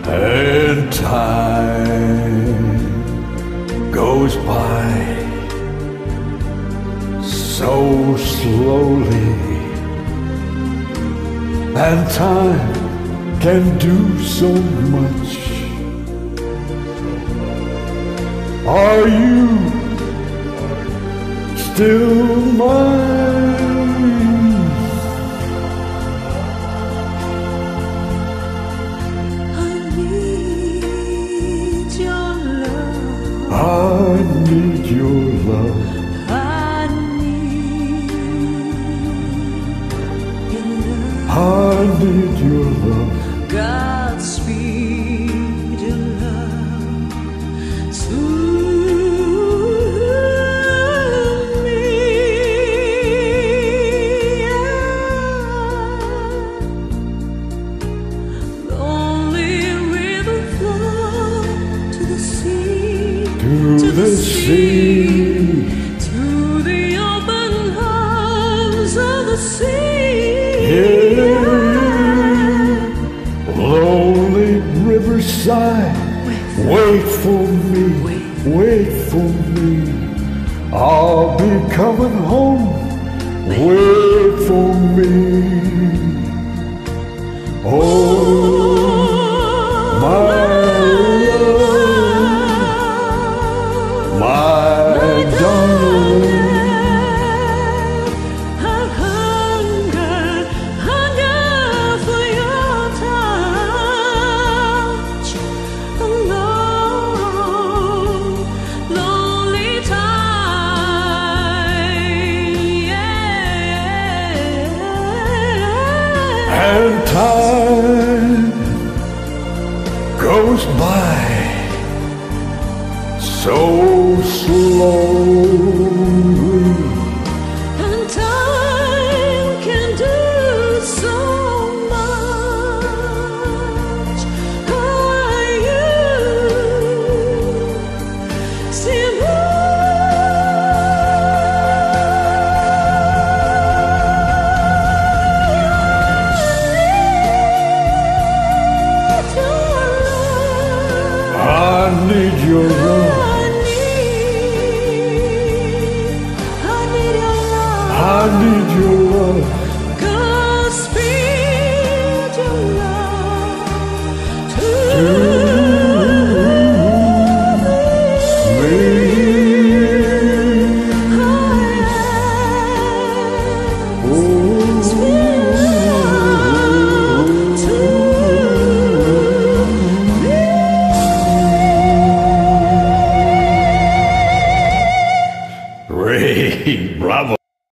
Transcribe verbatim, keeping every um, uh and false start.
And time goes by so slowly, and time can do so much. Are you still mine? I need your love. I need your love. I need your love. Godspeed your love to me. Lonely river flow to the sea. To the sea, to the open arms of the sea. yeah. Lonely riverside, wait for me, wait for me. I'll be coming home, wait for me. Oh, my my darling, I hunger, hunger for your touch. Alone, lonely time, yeah. and time goes by so slowly, And time can do so much. Are you still I need your love. I need, I need your love. I need your love. Godspeed.